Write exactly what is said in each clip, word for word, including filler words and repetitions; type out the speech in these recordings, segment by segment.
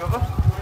बाबा।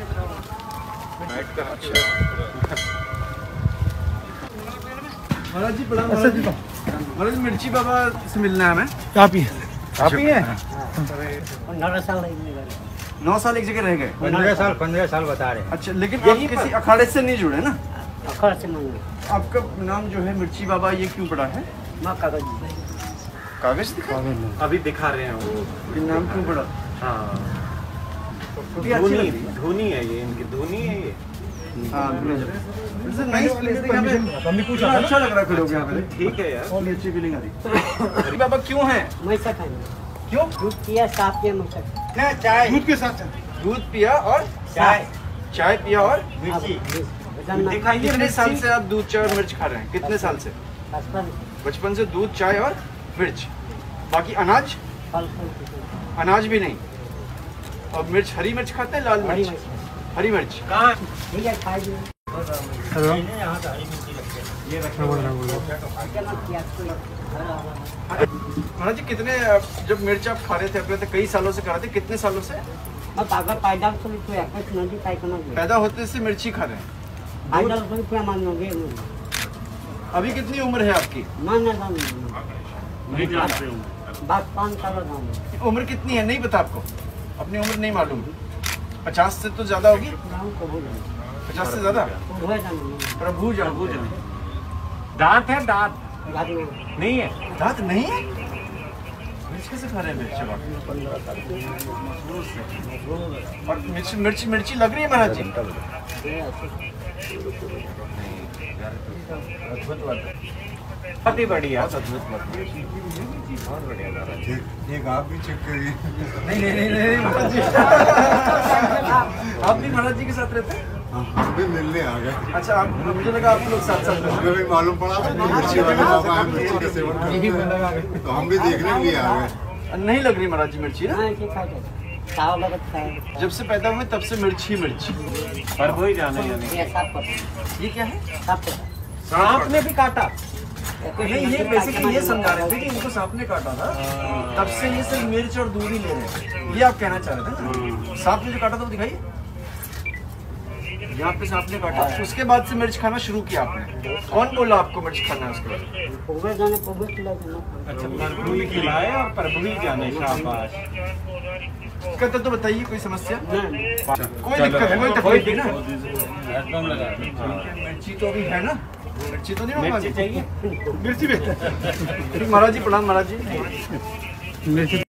महाराज जी प्रणाम। महाराज जी महाराज मिर्ची बाबा से मिलना है हमें। आप ही आप ही हैं? नौ साल नौ साल एक जगह रह गए। पंद्रह साल पंद्रह साल बता रहे हैं। अच्छा, लेकिन आप किसी अखाड़े से नहीं जुड़े ना? अखाड़े से नहीं। आपका नाम जो है मिर्ची बाबा, ये क्यों पड़ा है? माँ कागज कागज दिखा अभी दिखा रहे हैं वो। ये नाम क्यों पड़ा? हाँ, ये अच्छी लग धोनी रही है। धोनी है ये, इनकी धोनी है ये। हाँ, नाइस प्लेस है यहाँ पे। बड़ा अच्छा लग रहा है खड़े होके यहाँ पे। ठीक है यार। और अच्छी फीलिंग आ रही है। बाबा क्यों है? मैसा खाएंगे। क्यों? दूध पिया साफ किया मैसा नहीं, चाय। दूध के साथ दूध पिया और चाय चाय पिया और मिर्ची। दिखाइए। कितने साल से आप दूध चाय और मिर्च खा रहे हैं? कितने साल से? बचपन बचपन से दूध चाय और मिर्च, बाकी अनाज? फल फल अनाज भी नहीं। और मिर्च, हरी मिर्च खाते हैं? लाल हरी मिर्च? मिर्च हरी मिर्च कहाँ? ठीक है खाइए। हेलो ये रखा हुआ है। महाराज जी कितने, जब मिर्च आप खा रहे थे अपने, तो कई सालों से खा रहे थे, कितने सालों से? मैं पागल पैदा से तो एक नदी पाइकना गया पैदा होते से मिर्ची खा रहे हैं? पैदा से क्या मानोगे? अभी कितनी उम्र है आपकी? मान ना बात पाँच साल गाँव उम्र कितनी है नहीं पता आपको? अपनी उम्र नहीं मालूम? पचास से तो ज्यादा होगी? गाँव को भूल पचास से ज्यादा? भूल जाना प्रभु जान जान दांत है? दांत गाड़ी में नहीं है? दांत नहीं है? मिर्च कैसे खा रहे हैं मिर्च आप? और मिर्च मिर्च मिर्ची लग रही है महाराज जी? बहुत ही बढ़िया। बहुत अद्भुत बात है। बहुत बढ़िया महाराज। एक आप भी चेक करिए। नहीं नहीं नहीं नहीं महाराज जी। आप भी महाराज जी के साथ रहते हैं? हम भी मिलने आ गए। अच्छा, आप, मुझे लगा आप लोग साथ साथ रहते हमें भी मालूम पड़ा कि मिर्ची वाले बाबा हैं, मिर्ची का सेवन करते हैं, तो हम भी देखने के लिए आ गए। हैं। नहीं लग रही महाराज जी मिर्ची ना? हाँ ऐसे खा जाता साव लगत खाए जब से पैदा हुए तब से मिर्च ही मिर्च। पर हो ही जाना यानी। ये सब पर ये क्या है? सब पर सांप ने भी काटा? नहीं, ये बेसिकली ये समझा रहे थे कि इनको सांप ने काटा था, तब से ये सिर्फ मिर्च और दूध ही ले रहे हैं। ये आप कहना चाह रहे थे ना? सांप ने जो काटा था वो दिखाइए। यहाँ पे सांप ने काटा, उसके बाद से मिर्च खाना शुरू किया आपने। कौन बोला आपको मिर्च खाना है उसके बाद? पोगे जाने पोगे खिला देना अच्छा, प्रभु ही खिलाए और प्रभु ही जाने। शाबाश। दिक्कत है तो बताइए, कोई समस्या? नहीं कोई दिक्कत है, कोई तकलीफ नहीं ना? एकदम लगा। मिर्ची तो अभी है ना? मिर्ची तो नहीं होगा? मिर्ची चाहिए? मिर्ची भी। महाराज जी प्रणाम। महाराज जी मिर्ची